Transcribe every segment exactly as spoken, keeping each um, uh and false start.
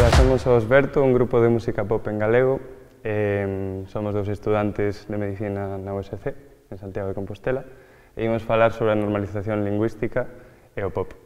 Ola, somos os Berto, un grupo de música pop en galego. Eh, somos dous estudantes de Medicina na U S C, en Santiago de Compostela, e imos falar sobre a normalización lingüística e o pop.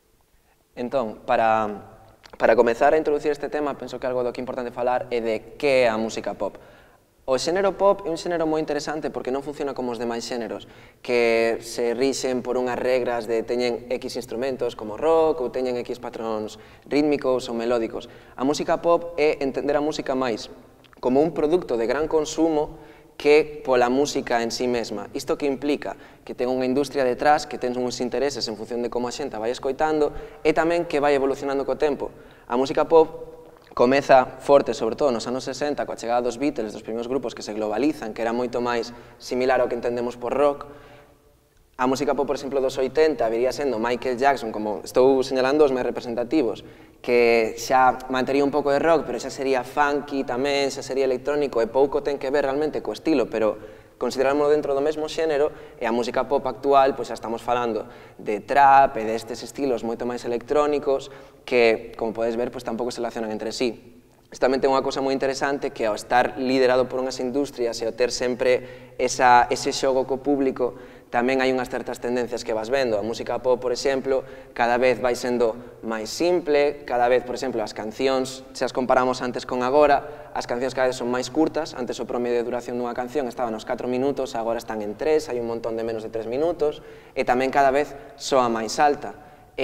Entón, para, para comezar a introducir este tema, penso que algo do que é importante falar é de que é a música pop. O xénero pop é un xénero moi interesante porque non funciona como os demais xéneros, que se rixen por unhas regras de teñen X instrumentos como rock ou teñen X patróns rítmicos ou melódicos. A música pop é entender a música máis como un produto de gran consumo que pola música en sí mesma. Isto que implica que ten unha industria detrás, que ten uns intereses en función de como a xente vai escoitando e tamén que vai evolucionando co tempo. A música pop comeza forte, sobre todo nos anos sesenta, coa chegada dos Beatles, dos primeiros grupos que se globalizan, que era moito máis similar ao que entendemos por rock. A música pop, por exemplo, dos oitenta, viría sendo Michael Jackson, como estou señalando os máis representativos, que xa mantería un pouco de rock, pero xa sería funky tamén, xa sería electrónico, e pouco ten que ver realmente co estilo, pero considerarmos dentro do mesmo xénero, e a música pop actual, pois xa estamos falando de trap e destes estilos moito máis electrónicos que, como podes ver, pois tampouco se relacionan entre sí. Isto tamén ten unha cosa moi interesante que ao estar liderado por unhas industrias e ao ter sempre esa, ese xogo co público, tamén hai unhas certas tendencias que vas vendo. A música pop, por exemplo, cada vez vai sendo máis simple, cada vez, por exemplo, as cancións, se as comparamos antes con agora, as cancións cada vez son máis curtas, antes o promedio de duración dunha canción estaba nos catro minutos, agora están en tres, hai un montón de menos de tres minutos, e tamén cada vez soa máis alta.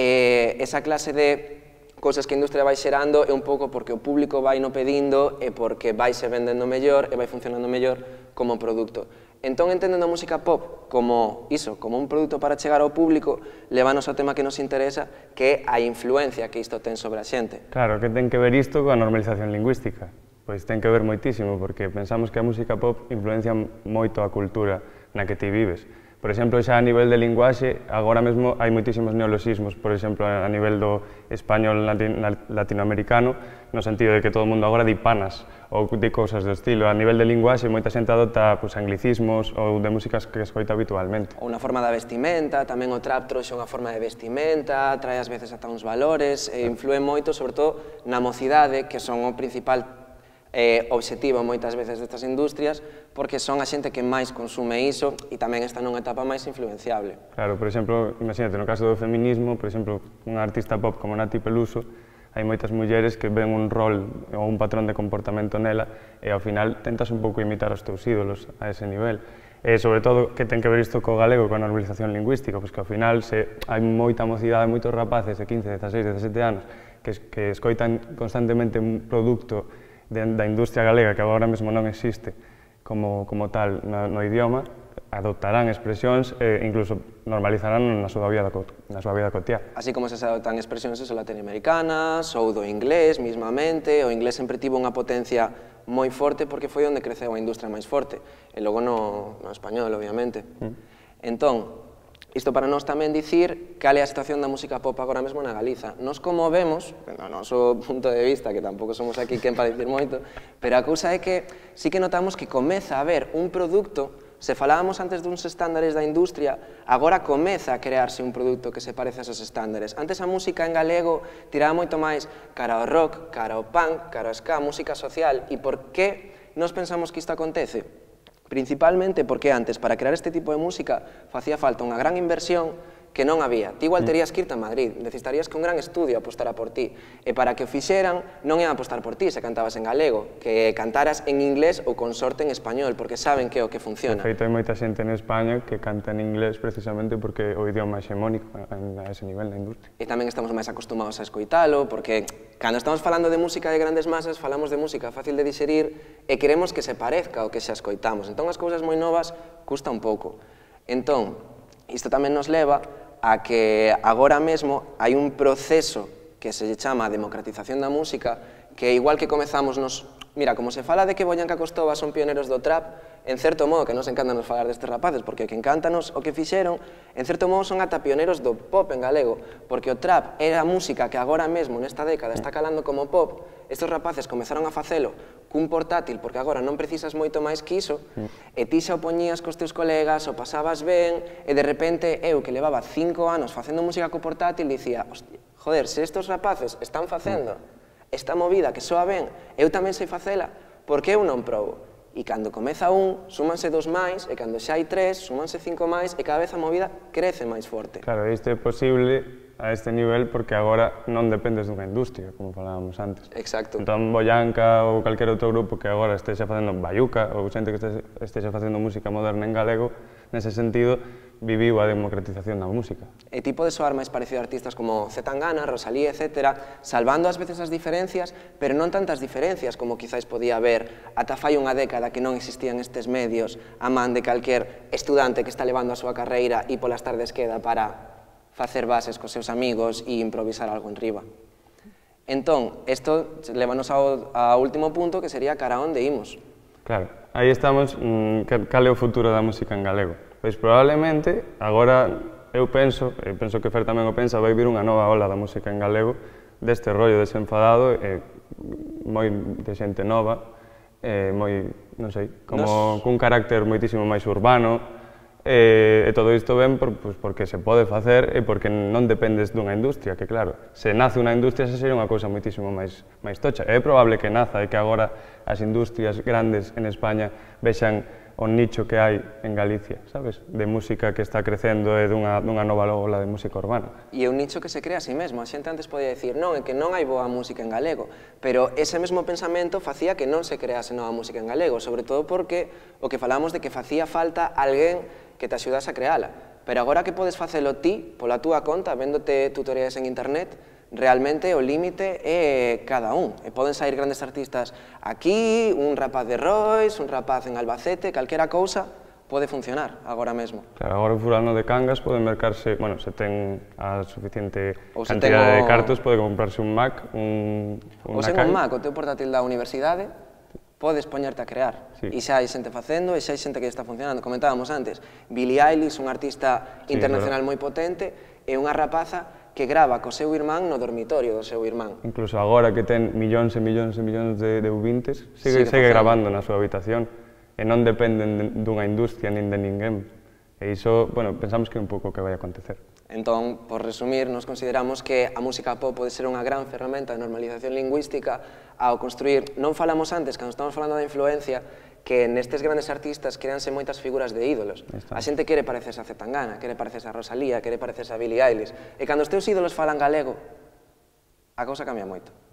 E esa clase de cousas que a industria vai xerando é un pouco porque o público vai no pedindo e porque vai se vendendo mellor e vai funcionando mellor como produto. Entón, entendendo a música pop como iso, como un produto para chegar ao público, levanos ao tema que nos interesa, que é a influencia que isto ten sobre a xente. Claro, que ten que ver isto coa normalización lingüística? Pois ten que ver moitísimo, porque pensamos que a música pop influencia moito a cultura na que ti vives. Por exemplo, xa a nivel de linguaxe, agora mesmo hai moitísimos neoloxismos, por exemplo, a nivel do español latinoamericano, no sentido de que todo o mundo agora di panas ou di cousas do estilo. A nivel de linguaxe, moita xente adopta pues, anglicismos ou de músicas que escoita habitualmente. Ou unha forma da vestimenta, tamén o trap trouxe unha forma de vestimenta, trae ás veces ata uns valores, e influe moito, sobre todo, na mocidade, que son o principal eh, objetivo moitas veces destas industrias, porque son a xente que máis consume iso e tamén está nunha etapa máis influenciable. Claro, por exemplo, imagínate, no caso do feminismo, por exemplo, unha artista pop como Nati Peluso, hai moitas mulleres que ven un rol ou un patrón de comportamento nela e ao final tentas un pouco imitar os teus ídolos a ese nivel. E sobre todo, que ten que ver isto co galego, coa normalización lingüística, pois que ao final se hai moita mocidade, moitos rapaces de quince, dezaseis, dezasete anos que, que escoitan constantemente un produto de, da industria galega que agora mesmo non existe como, como tal no, no idioma, adoptarán expresións e incluso normalizarán na súa vida, na súa vida cotiá. Así como se adoptan expresións eso, latinoamericanas ou do inglés mismamente, o inglés sempre tivo unha potencia moi forte porque foi onde creceu a industria máis forte, e logo no, no español, obviamente. Mm. Entón, isto para nós tamén dicir cal é a situación da música pop agora mesmo na Galiza. Nos como vemos, no noso punto de vista, que tampouco somos aquí quen para dicir moito, pero a cousa é que sí que notamos que comeza a haber un produto. Se falábamos antes duns estándares da industria, agora comeza a crearse un produto que se parece a esos estándares. Antes a música en galego tiraba moito máis cara ao rock, cara ao punk, cara ao ska, música social. E por que nos pensamos que isto acontece? Principalmente porque antes, para crear este tipo de música, facía falta unha gran inversión que non había. Ti igual terías que irte a Madrid, necesitarías que un gran estudio apostara por ti. E para que o fixeran, non iban a apostar por ti se cantabas en galego, que cantaras en inglés ou con sorte en español, porque saben que é o que funciona. De feito, hai moita xente en España que canta en inglés precisamente porque o idioma é xemónico a ese nivel na industria. E tamén estamos máis acostumados a escoitalo, porque cando estamos falando de música de grandes masas, falamos de música fácil de digerir e queremos que se parezca ao que xa escoitamos. Entón, as cousas moi novas custa un pouco. Entón, isto tamén nos leva a que agora mesmo hai un proceso que se chama a democratización da música, que igual que comezamos nos... Mira, como se fala de que Boyanca Costova son pioneros do trap, en certo modo, que nos encanta nos falar destes rapaces, porque o que encántanos o que fixeron, en certo modo son ata pioneros do pop en galego, porque o trap era a música que agora mesmo nesta década está calando como pop. Estes rapaces comezaron a facelo cun portátil, porque agora non precisas moito máis que iso, e ti xa o poñías cos teus colegas, o pasabas ben, e de repente eu, que levaba cinco anos facendo música co portátil, dicía, hostia, joder, se estes rapaces están facendo esta movida que soa ben, eu tamén sei facela, porque eu non probo? E cando comeza un, súmanse dos máis, e cando xa hai tres, súmanse cinco máis, e cada vez a movida crece máis forte. Claro, isto é posible a este nivel porque agora non dependes dunha industria, como falábamos antes. Exacto. Entón, Boyanca ou calquer outro grupo que agora estexa facendo Bayuca ou xente que estexa facendo música moderna en galego, nese sentido, viviu a democratización da música. E ti podes soar máis parecido a artistas como Zetangana, Rosalía, etcétera, salvando ás veces as diferencias, pero non tantas diferencias como quizáis podía haber ata fai unha década que non existían estes medios a man de calquer estudante que está levando a súa carreira e polas tardes queda para facer bases cos seus amigos e improvisar algo en riba. Entón, isto levanos ao, ao último punto, que sería cara a onde imos. Claro, aí estamos, mmm, cal é o futuro da música en galego? Pois probablemente, agora eu penso, e penso que Fer tamén o pensa, vai vir unha nova ola da música en galego, deste rollo desenfadado, e moi de xente nova, e moi, non sei, como Nos... cun carácter moitísimo máis urbano, e, e todo isto ven por, pues, porque se pode facer e porque non dependes dunha industria, que claro, se nace unha industria xa sería unha cousa moitísimo máis, máis tocha. É probable que naza e que agora as industrias grandes en España vexan o nicho que hai en Galicia, sabes? De música que está crecendo e dunha, dunha nova ola de música urbana. E é un nicho que se crea a sí mesmo. A xente antes podía dicir, non, é que non hai boa música en galego, pero ese mesmo pensamento facía que non se crease nova música en galego, sobre todo porque o que falamos de que facía falta alguén que te axudase a creala. Pero agora que podes facelo ti, pola túa conta, véndote tutoriais en internet, realmente o límite é cada un. E poden sair grandes artistas aquí, un rapaz de Rois, un rapaz en Albacete, calquera cousa pode funcionar agora mesmo. Claro, agora o fulano de Cangas pode mercarse, bueno, se ten a suficiente cantidade de cartos, pode comprarse un Mac, un... Ou sen un Mac, o teu portátil da universidade, podes poñerte a crear. E xa hai xente facendo, e xa hai xente que está funcionando. Comentábamos antes, Billie Eilish, un artista internacional moi potente, e unha rapaza que grava co seu irmán no dormitorio do seu irmán. Incluso agora que ten millóns e millóns e millóns de, de ouvintes, sigue, segue gravando na súa habitación e non dependen dunha industria nin de ninguén. E iso, bueno, pensamos que é un pouco o que vai acontecer. Entón, por resumir, nos consideramos que a música pop pode ser unha gran ferramenta de normalización lingüística ao construir, non falamos antes, cando estamos falando da influencia, que nestes grandes artistas creanse moitas figuras de ídolos. A xente quere parecerse a Zetangana, quere parecerse a Rosalía, quere parecerse a Billie Eilish. E cando os teus ídolos falan galego, a cousa cambia moito.